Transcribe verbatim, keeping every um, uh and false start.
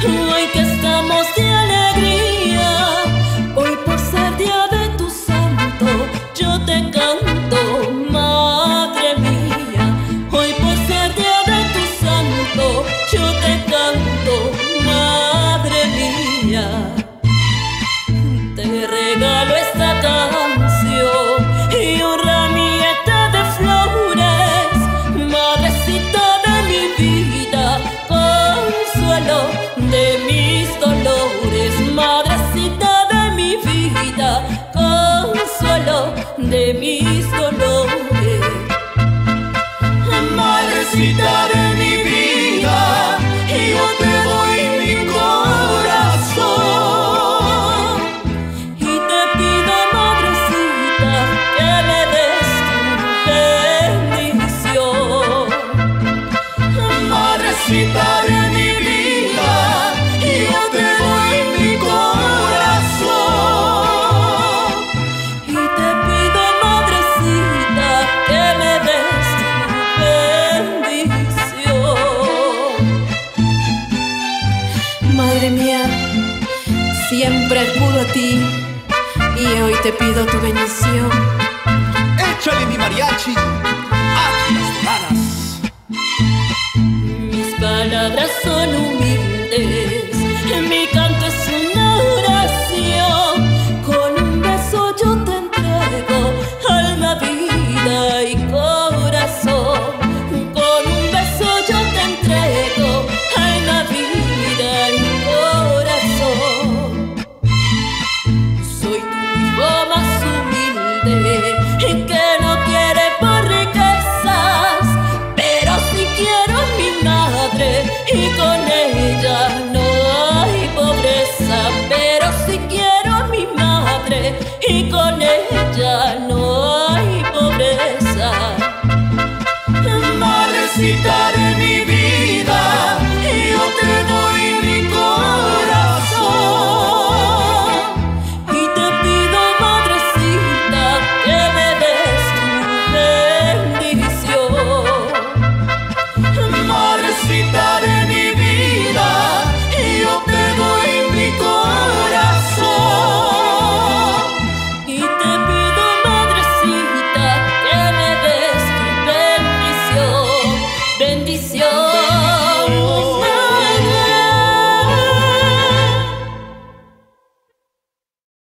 Hoy que estamos de alegría, hoy por ser día de tu santo, yo te canto, madre mía. Hoy por ser día de tu santo, yo te canto, madre mía. Te regalo esta canción y un ramillete de flores, madrecita de mi vida, consuelo de mis dolores, madrecita de mi vida, consuelo de mis dolores. Madrecita de mi vida, yo te doy mi corazón y te pido, madrecita, que me des tu bendición. Madrecita de mi vida, yo te doy mi corazón Y te pido, madrecita, que me des tu bendición. Madre mía, siempre acudo a ti y hoy te pido tu bendición.